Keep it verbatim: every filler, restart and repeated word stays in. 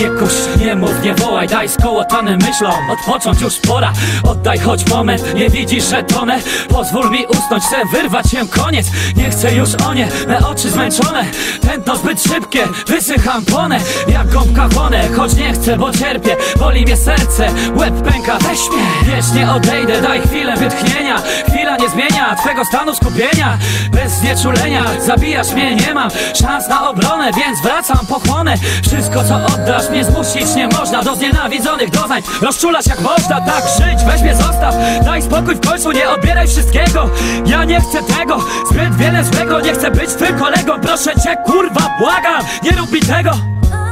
Nie kuś, nie mów, nie wołaj, daj skołotane myślom odpocząć już pora. Oddaj choć moment, nie widzisz, że tonę. Pozwól mi usnąć, chcę wyrwać się koniec. Nie chcę już o nie, me oczy zmęczone. Tętno zbyt szybkie, wysycham, płonę jak gąbka chłonę, choć nie chcę, bo cierpię. Boli mnie serce, łeb pęka, weź mnie. Wiesz, nie odejdę, daj chwilę wytchnienia. Chwila nie zmienia twego stanu skupienia. Bez znieczulenia, zabijasz mnie, nie mam szans na obronę, więc wracam, pochłonę wszystko, co oddasz. Mnie zmusić nie można do znienawidzonych doznań. Rozczulasz jak można tak żyć, weź mnie zostaw. Daj spokój w końcu, nie odbieraj wszystkiego. Ja nie chcę tego, zbyt wiele złego. Nie chcę być twym kolegą, proszę cię, kurwa, błagam, nie rób mi tego.